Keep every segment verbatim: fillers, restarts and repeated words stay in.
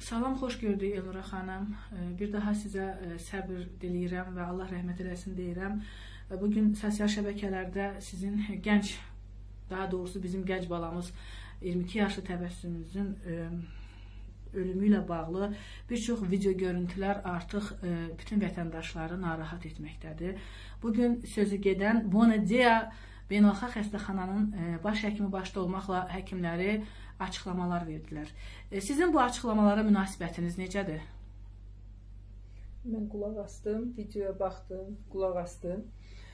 Salam, xoş gördük Elnura xanım. Bir daha sizə səbir diləyirəm və Allah rəhmət eləsin deyirəm. Bugün sosial şəbəkələrdə sizin gənc, daha doğrusu bizim gənc balamız iyirmi iki yaşlı təbəssümümüzün ölümü ilə bağlı bir çox video görüntülər artıq bütün vətəndaşları narahat etməkdədir. Bugün sözü gedən Bonedea Beynəlxalq Xəstəxananın baş həkimi başda olmaqla həkimləri açıqlamalar verdilər. Sizin bu açıqlamalara münasibətiniz necədir? Mən qulaq astım, videoya baxdım, qulaq astım.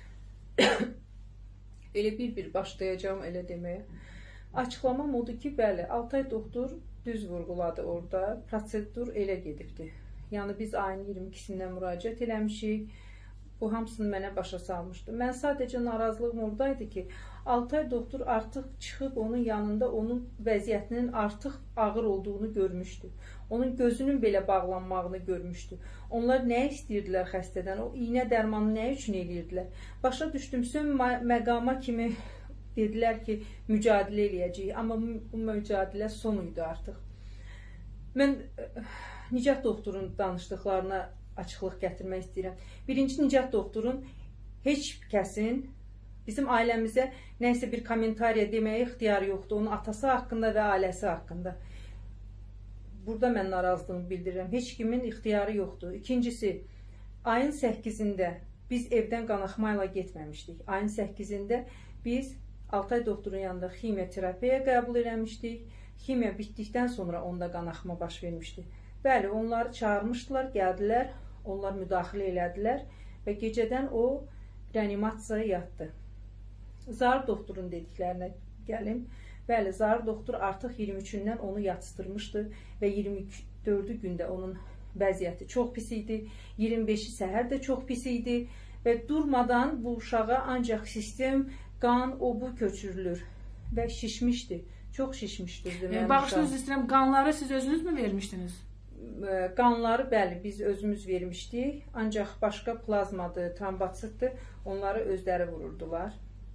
Elə bir-bir başlayacağım elə deməyə. Açıqlamam odur ki, bəli, Altay doktor düz vurğuladı orada, prosedur elə gedibdir. Yəni biz ayın iyirmi ikisindən müraciət eləmişik. Bu hamısını mənə başa salmışdı. Mən sadəcə narazılığım oradaydı ki, Altay doktor artıq çıxıb onun yanında onun vəziyyətinin artıq ağır olduğunu görmüşdü. Onun gözünün belə bağlanmağını görmüşdü. Onlar nə istəyirdilər xəstədən? O iynə dərmanı nə üçün eləyirdilər? Başa düşdüm, son məqama kimi dedilər ki, mücadilə eləyəcəyik. Amma bu mücadilə son idi artıq. Mən Nicat doktorun danışdıqlarına açıqlıq gətirmək istəyirəm. Birinci, Nicat doktorun heç kəsin bizim ailəmizə nəysə bir kommentariya deməyə ixtiyarı yoxdur. Onun atası haqqında və ailəsi haqqında. Burada mən narazılığımı bildirirəm. Heç kimin ixtiyarı yoxdur. İkincisi, ayın səkkizində biz evdən qanaxmayla getməmişdik. Ayın səkkizində biz Altay doktorun yanında ximiyoterapiya qəbul eləmişdik. Ximiya bitdikdən sonra onda qanaxma baş vermişdi. Bəli, onları çağırmışdılar, gəldilər. Onlar müdaxilə elədilər və gecədən o reanimasiyaya yatdı. Zar doktorun dediklərinə gəlim. Bəli, Zar doktor artıq iyirmi üçündən onu yatsıtırmışdı və iyirmi dördü gündə onun vəziyyəti çox pis idi. iyirmi beşi səhər də çox pis idi və durmadan bu uşağa ancaq sistem, qan, o bu köçürülür və şişmişdi. Çox şişmişdi. Bağışınız istəyirəm, qanları siz özünüz mü vermişdiniz? Qanları, bəli, biz özümüz vermişdik. Ancaq başqa plazmadır, trombotsitdir. Onları özləri vururdular.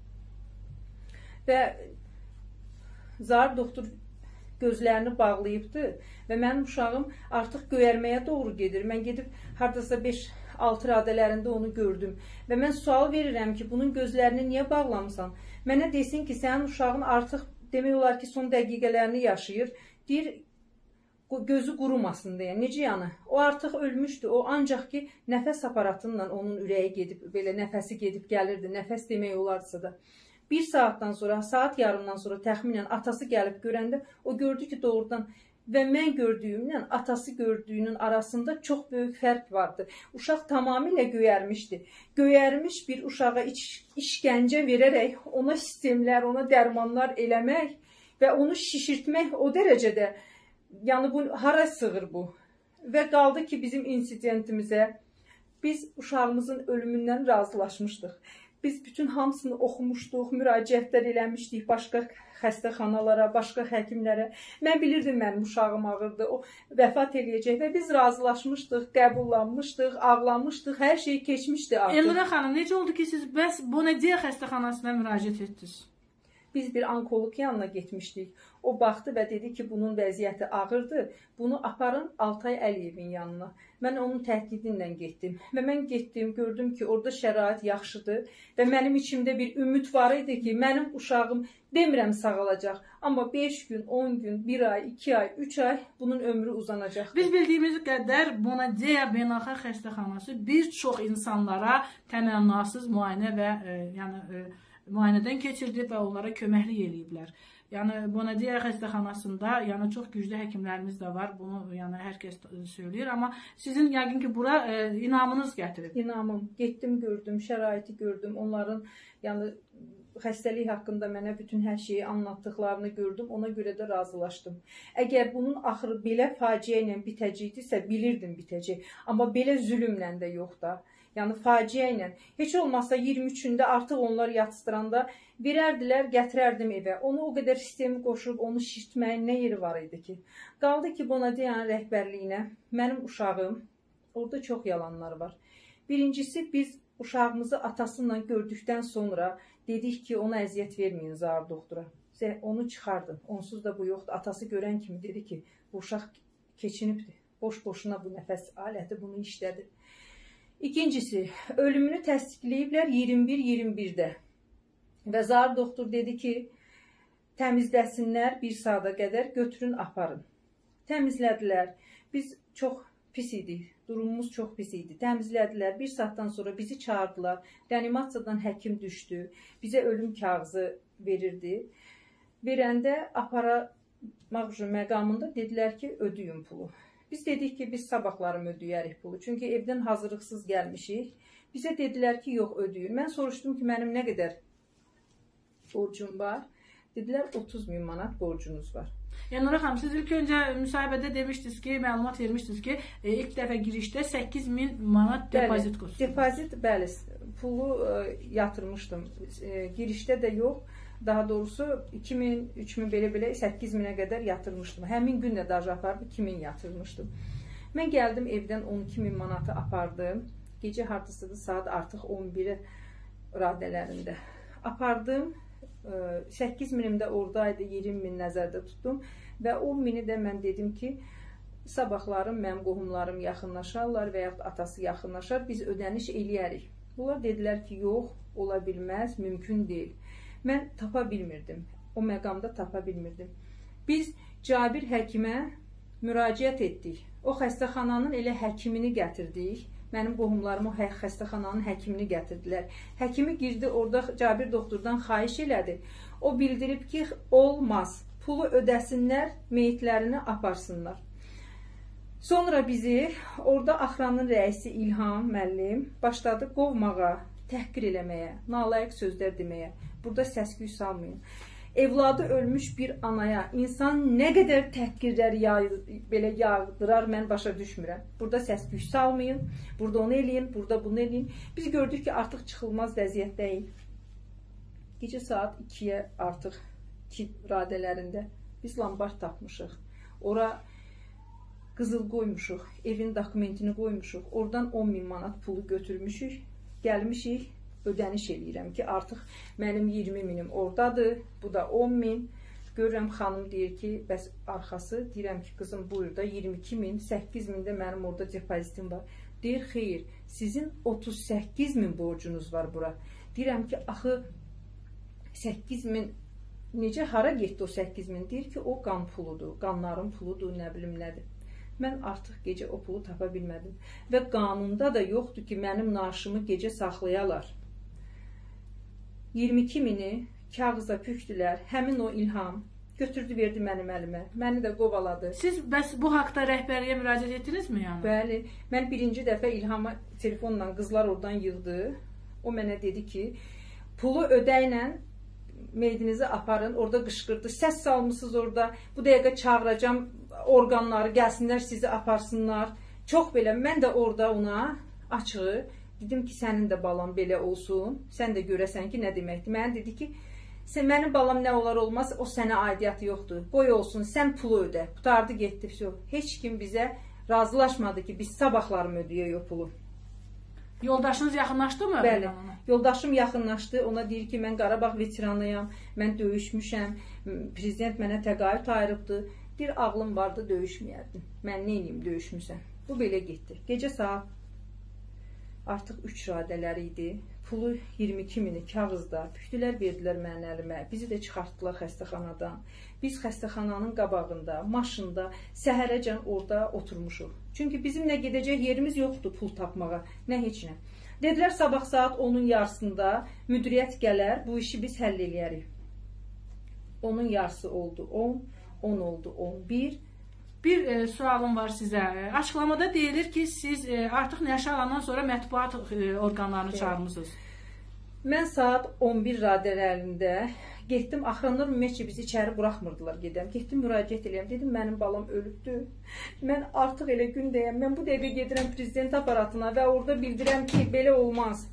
Və Zar doktor gözlərini bağlayıbdı və mənim uşağım artıq göyərməyə doğru gedir. Mən gedib haradasa beş altı radələrində onu gördüm. Və mən sual verirəm ki, bunun gözlərini niyə bağlamısan? Mənə desin ki, sənin uşağın artıq demək olar ki, son dəqiqələrini yaşayır. Deyir, gözü qurumasın deyə. Necə yəni? O artıq ölmüşdü. O ancaq ki, nəfəs aparatından onun ürəyi gedib, belə nəfəsi gedib gəlirdi. Nəfəs demək olarsa da. Bir saatdan sonra, saat yarımdan sonra təxminən atası gəlib görəndə o gördü ki, doğrudan və mən gördüyümlə atası gördüyünün arasında çox böyük fərq vardı. Uşaq tamamilə göyərmişdi. Göyərmiş bir uşağa iç, işgəncə verərək ona sistemlər, ona dərmanlar eləmək və onu şişirtmək o dərəcədə, yəni bu hara sığır bu? Və qaldı ki, bizim insidentimizə biz uşağımızın ölümündən razılaşmışdıq. Biz bütün hamısını oxumuşduq, müraciətlər eləmişdik başqa xəstəxanalara, başqa həkimlərə. Mən bilirdim mənim uşağım ağırdı, o vəfat eləyəcək və biz razılaşmışdıq, qəbullanmışdıq, ağlamışdıq, hər şey keçmişdi artıq. Elnura xanım, necə oldu ki, siz bəs Bonedea xəstəxanasına müraciət etdiniz? Biz bir onkoloq yanına getmişdik. O baxdı və dedi ki, bunun vəziyyəti ağırdır. Bunu aparın Altay Əliyevin yanına. Mən onun təhqiqinlə getdim. Və mən getdim, gördüm ki, orada şərait yaxşıdır. Və mənim içimdə bir ümid var idi ki, mənim uşağım demirəm sağalacaq. Amma beş gün, on gün, bir ay, iki ay, üç ay bunun ömrü uzanacaqdır. Biz bildiyimiz qədər Bonedea Beynəlxalq Xəstəxanası bir çox insanlara təmənnasız müayinə və e, yəni e, müayinədən keçirdi və onlara köməklik eləyiblər. Yəni Bonedea xəstəxanasında yəni çox güclü həkimlərimiz də var. Bunu yəni hər kəs söyləyir, amma sizin yəqin ki bura e, inamınız gətirib. İnamım. Getdim, gördüm, şəraiti gördüm. Onların yəni xəstəlik haqqında mənə bütün hər şeyi anlatdıqlarını gördüm. Ona görə də razılaşdım. Əgər bunun axırı belə faciə ilə bitəcəkdirsə, bilirdim bitəcək. Amma belə zülmlə də yox da. Yəni faciə ilə. Heç olmazsa iyirmi üçündə artıq onlar yatsıranda verərdilər, gətirərdim evə. Onu o qədər sistemi qoşub, onu şişirtməyin nə yeri var idi ki? Qaldı ki, Bonedea'nın rəhbərliyinə mənim uşağım, orada çox yalanlar var. Birincisi, biz uşağımızı atasıyla gördükdən sonra dedik ki, ona əziyyət verməyin Zar doktora. Onu çıxardın. Onsuz da bu yoxdur. Atası görən kimi dedi ki, bu uşaq keçinibdir. Boş-boşuna bu nəfəs aləti bunu işlədi. İkincisi, ölümünü təsdiqləyiblər iyirmi bir iyirmi birdə. Və zar doktor dedi ki, təmizləsinlər bir saata qədər, götürün, aparın. Təmizlədilər. Biz çox pis idik. Durumumuz çox pis idi. Təmizlədilər. Bir saatdan sonra bizi çağırdılar. Reanimasiyadan həkim düşdü. Bizə ölüm kağızı verirdi. Verəndə aparamaq məqamında dedilər ki, ödəyin pulu. Biz dedik ki, biz sabahlarım ödəyərik pulu. Çünki evdən hazırlıqsız gəlmişik. Bizə dedilər ki, yox, ödəyin. Mən soruşdum ki, mənim nə qədər borcum var? Dedilər, otuz min manat borcunuz var. Yəni, Nura xanım, siz ilk öncə müsahibədə demişdiniz ki, məlumat vermişdiniz ki, ilk dəfə girişdə səkkiz min manat depozit qoysunuz. Depozit, bəli, pulu yatırmışdım. Girişdə də yox, daha doğrusu iki min, üç min belə-belə səkkiz minə qədər yatırmışdım. Həmin gün də daja aparıb iki min yatırmışdım. Mən gəldim, evdən on iki min manatı apardım. Gecə hardasıdır, saat artıq on bir radələrində. Apardım. səkkiz minim də oradaydı, iyirmi min nəzərdə tutdum və on mini də mən dedim ki, sabahlarım mənim qohumlarım yaxınlaşarlar və yaxud atası yaxınlaşar, biz ödəniş eləyərik. Bunlar dedilər ki, yox, ola bilməz, mümkün deyil. Mən tapa bilmirdim, o məqamda tapa bilmirdim. Biz Cabir həkimə müraciət etdik. O xəstəxananın elə həkimini gətirdik. Mənim qohumlarım o xəstəxananın həkimini gətirdilər. Həkimi girdi, orada Cabir doktordan xahiş elədi. O bildirib ki, olmaz, pulu ödəsinlər, meyitlərini aparsınlar. Sonra bizi orada axranın rəisi İlham müəllim başladı qovmağa, təhqir eləməyə, nalayiq sözlər deməyə. Burada səs-küy salmayın. Evladı ölmüş bir anaya insan nə qədər təhqirlər belə yağdırar, mən başa düşmürəm. Burada səs-küy salmayın, burada onu eləyin, burada bunu eləyin. Biz gördük ki, artıq çıxılmaz vəziyyətdəyik. Gecə saat ikiyə artıq iki radələrində biz lambart tapmışıq. Ora qızıl qoymuşuq, evin dokumentini qoymuşuq. Oradan on min manat pulu götürmüşük, gəlmişik. Ödəniş eləyirəm ki, artıq mənim iyirmi minim oradadır, bu da on min. Görürəm, xanım deyir ki, bəs arxası, deyirəm ki, qızım buyur da iyirmi iki min, səkkiz min də mənim orada depozitim var. Deyir, xeyr, sizin otuz səkkiz min borcunuz var bura. Deyirəm ki, axı səkkiz min, necə, hara getdi o səkkiz min? Deyir ki, o qan puludur, qanların puludur, nə bilim nədir. Mən artıq gecə o pulu tapa bilmədim. Və qanunda da yoxdur ki, mənim naaşımı gecə saxlayalar. iyirmi iki mini kağıza pükdülər, həmin o İlham götürdü, verdi mənim əlimə, məni də qovaladı. Siz bəs bu haqda rəhbərliyə müraciət etdinizmi yəni? Bəli, mən birinci dəfə İlhama telefonla qızlar oradan yığdı, o mənə dedi ki, pulu ödəklə meydinizi aparın, orada qışqırdı, səs salmışsınız orada, bu dəqiqə çağıracam orqanları, gəlsinlər sizi aparsınlar. Çox belə, mən də orada ona açığı, dedim ki, sənin də balam belə olsun, sən də görəsən ki, nə deməkdir. Mənə dedi ki, sən, mənim balam nə olar olmaz, o sənə aidiyyatı yoxdur, qoy olsun, sən pulu ödə. Qutardı, getdi, heç kim bizə razılaşmadı ki, biz sabahlarım ödəyək o pulu. Yoldaşınız yaxınlaşdı mı? Bəli, yoldaşım yaxınlaşdı, ona deyir ki, mən Qarabağ veteranıyam, mən döyüşmüşəm, prezident mənə təqaüd ayırıbdır, deyir, ağlım vardı, döyüşməyərdim, mən neyniyim, döyüşmüsən. Bu belə getdi. Gecə saat artıq üç radələri idi, pulu iyirmi iki mini kağızda, püktülər, verdilər mənim əlimə, bizi də çıxartdılar xəstəxanadan. Biz xəstəxananın qabağında, maşında, səhərəcən orada oturmuşuq. Çünki bizim nə gedəcək yerimiz yoxdur pul tapmağa, nə heç nə. Dedilər, sabah saat onun yarısında müdiriyyət gələr, bu işi biz həll eləyərik. Onun yarısı oldu on, on oldu on bir. Bir e, sualım var sizə. Açıqlamada deyilir ki, siz e, artıq nəşə alandan sonra mətbuat e, orqanlarını evet. çağırmışsınız. Mən saat on bir radələrində getdim, axranlar ümumiyyətcə bizi içəri buraxmırdılar gedəm. Getdim, müraciət eləyəm, dedim, mənim balam ölübdür. Mən artıq elə gündəyəm, mən bu dəqiqə gedirəm prezident aparatına və orada bildirəm ki, belə olmaz.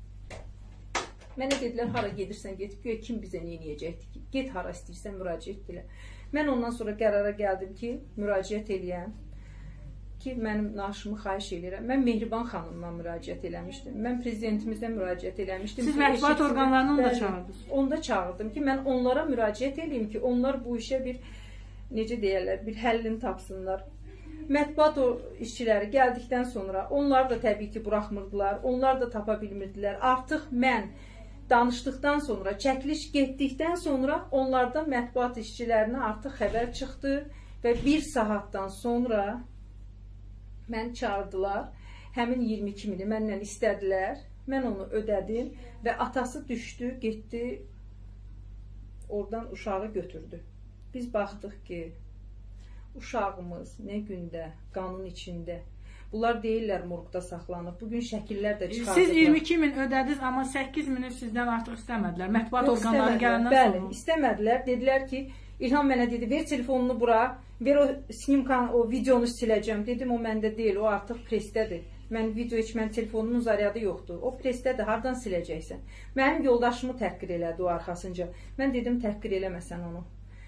Mənə dedilər, hara gedirsən, get, güya kim bizə neyəcəkdir ki, get hara istəyirsən, müraciət elə. Mən ondan sonra qərara gəldim ki, müraciət eləyəm ki, mənim naaşımı xahiş eləyirəm. Mən Mehriban xanımdan müraciət eləmişdim. Mən prezidentimizdən müraciət eləmişdim. Siz mətbuat orqanlarını da çağırdınız? Onda çağırdım ki, mən onlara müraciət eləyim ki, onlar bu işə bir, necə deyərlər, bir həllini tapsınlar. mətbuat işçiləri gəldikdən sonra onlar da təbii ki buraxmırdılar, onlar da tapa bilmirdilər. Artıq mən danışdıqdan sonra, çəkiliş getdikdən sonra onlardan mətbuat işçilərinə artıq xəbər çıxdı və bir saatdan sonra mən çağırdılar. Həmin iyirmi iki mini məndən istədilər. Mən onu ödədim və atası düşdü, getdi, oradan uşağı götürdü. Biz baxdıq ki, uşağımız nə gündə qanın içində. Bunlar deyirlər morqda saxlanıb. Bugün şəkillər də çıxardıblar. Siz iyirmi iki min ödədiniz, amma səkkiz mini sizdən artıq istəmədilər. Mətbuat Yox, orqanları gələndən bəli, sonra. Bəli, istəmədilər. Dedilər ki, İlham mənə dedi, ver telefonunu bura, ver o snimkan, o videonu siləcəm. Dedim, o məndə deyil, o artıq presdədir. Mən video heç mən telefonumun zaryadı yoxdur. O presdədir, hardan siləcəksən? Mənim yoldaşımı təhqir elədi o arxasınca. Mən dedim, təhqir eləməsən onu.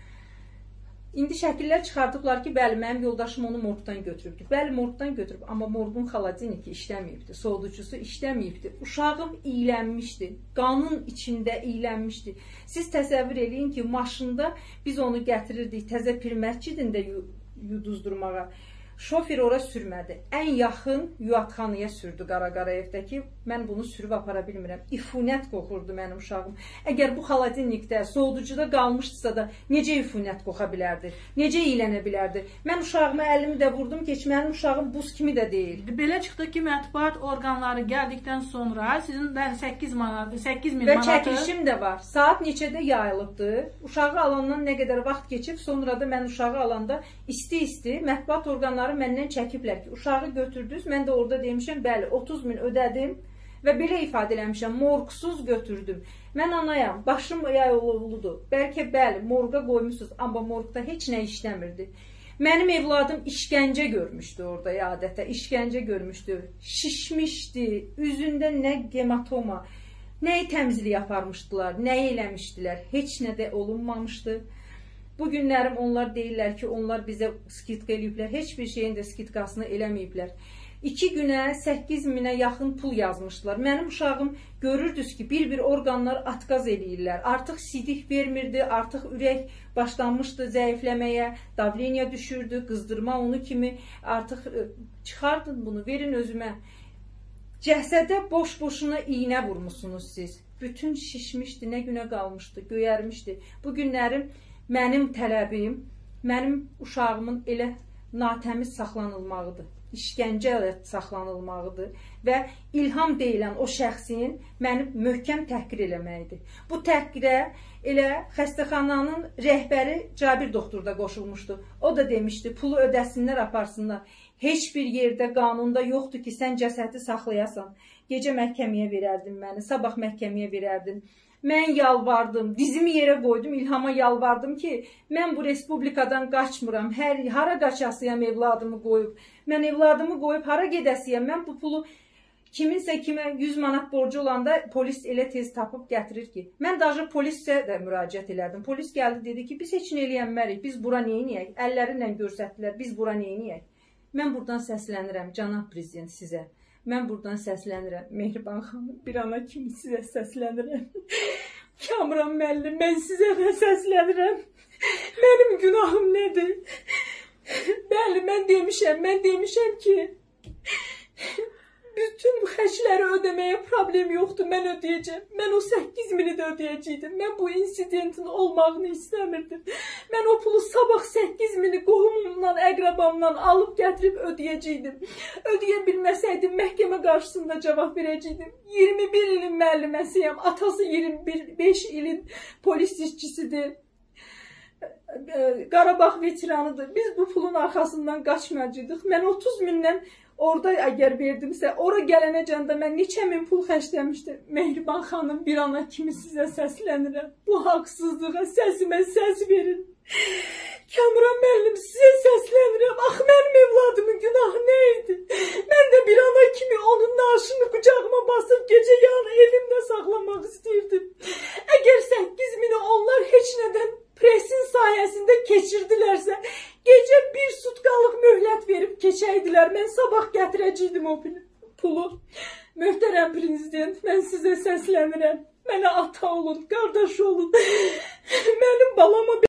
İndi şəkillər çıxardıblar ki, bəli, mənim yoldaşım onu morqdan götürübdür. Bəli, morqdan götürüb, amma morqun xalaciniki işləməyibdir, soğuducusu işləməyibdir. Uşağım iylənmişdi, qanın içində iylənmişdi. Siz təsəvvür eləyin ki, maşında biz onu gətirirdik təzə pir məscidində yuduzdurmağa. Şofer ora sürmədi. Ən yaxın yuatxanaya sürdü Qara-Qarayevdəki. Mən bunu sürüb apara bilmirəm. İfunət qoxurdu mənim uşağım. Əgər bu xalacinlikdə, soğuducuda qalmışdısa da necə ifunət qoxa bilərdi? Necə iylənə bilərdi? Mən uşağıma əlimi də vurdum ki, mənim uşağım buz kimi də deyil. Belə çıxdı ki, mətbuat orqanları gəldikdən sonra sizin səkkiz manat, səkkiz min və manatı... Və çəkilişim də var. Saat neçədə yayılıbdı. Uşağı alandan nə qədər vaxt keçib, sonra da mən uşağı alanda isti-isti mətbuat orqanları məndən çəkiblər ki, uşağı götürdünüz. Mən də orada demişəm, bəli, otuz min ödədim və belə ifadə eləmişəm, morqsuz götürdüm. Mən anayam, başım yayılıdır. Bəlkə bəli, morqa qoymuşsunuz, amma morqda heç nə işləmirdi. Mənim evladım işgəncə görmüşdü orada, adətə, işgəncə görmüşdü. Şişmişdi, üzündə nə hematoma, nəyi təmizlik aparmışdılar, nəyi eləmişdilər, heç nə də olunmamışdı. Bu günlərim onlar deyirlər ki, onlar bizə skitka eləyiblər. Heç bir şeyin də skitkasını eləməyiblər. İki günə səkkiz minə yaxın pul yazmışdılar. Mənim uşağım görürdünüz ki, bir-bir orqanlar atqaz eləyirlər. Artıq sidik vermirdi, artıq ürək başlanmışdı zəifləməyə, davleniya düşürdü, qızdırma onu kimi. Artıq çıxardın bunu, verin özümə. Cəsədə boş-boşuna iynə vurmuşsunuz siz. Bütün şişmişdi, nə günə qalmışdı, göyərmişdi. Bu günlərim mənim tələbim, mənim uşağımın elə natəmiz saxlanılmağıdır, işgəncə ilə saxlanılmağıdır və İlham deyilən o şəxsin məni möhkəm təhqir eləməyidir. Bu təhqirə elə xəstəxananın rəhbəri Cabir doktor da qoşulmuşdu. O da demişdi, pulu ödəsinlər, aparsınlar. Heç bir yerdə, qanunda yoxdur ki, sən cəsədi saxlayasan. Gecə məhkəməyə verərdin məni, sabah məhkəməyə verərdin. Mən yalvardım, dizimi yerə qoydum, İlhama yalvardım ki, mən bu respublikadan qaçmıram, hər, hara qaçasıyam evladımı qoyub. Mən evladımı qoyub hara gedəsiyəm, mən bu pulu kiminsə kimə yüz manat borcu olanda polis elə tez tapıb gətirir ki. Mən daha polisə də müraciət elədim. Polis gəldi, dedi ki, biz heç nə eləyənmərik, biz bura neyniyək? Əllərinlə göstərdilər, biz bura neyniyək? Mən buradan səslənirəm, cənab prezident sizə. Mən buradan səslənirəm, Mehriban xanım, bir ana kimi sizə səslənirəm. Kamran müəllim, mən sizə də səslənirəm. Mənim günahım nədir? Bəli, mən demişəm, mən demişəm ki, bütün xərcləri ödəməyə problem yoxdur, mən ödəyəcəm. Mən o səkkiz mini də ödəyəcəkdim. Mən bu insidentin olmağını istəmirdim. Mən o pulu sabah səkkiz mini qohumumdan, əqrabamdan alıb gətirib ödəyəcəkdim. Ödəyə bilməsəydim, məhkəmə qarşısında cavab verəcəkdim. iyirmi bir ilin müəlliməsiyəm, atası iyirmi beş ilin polis işçisidir. Qarabağ veteranıdır. Biz bu pulun arxasından qaçmayacaqdıq. Mən otuz mindən orada əgər verdimsə, ora gələnəcəndə mən neçə min pul xərcləmişdim. Mehriban xanım, bir ana kimi sizə səslənirəm. Bu haqsızlığa səsimə səs verin. Kamran müəllim, sizə səslənirəm. Ax, mənim evladımın günahı nə idi? Mən də bir ana kimi onun naaşını qucağıma basıb gecə yarı evimdə saxlamaq istəyirdim. Əgər səkkiz mini onlar heç nədən presin sayəsində keçirdilərsə, gecə bir sutkalıq möhlət verib keçəydilər, mən sabah gətirəcəkdim o pulu. Möhtərəm prezident, mən sizə səslənirəm. Mənə ata olun, qardaş olun. Mənim balama